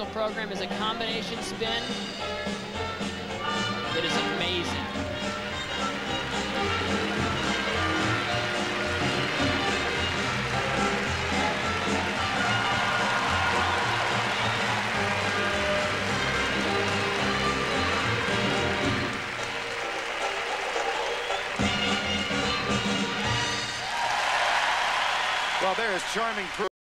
program is a combination spin. It is amazing. Well, there is charming proof.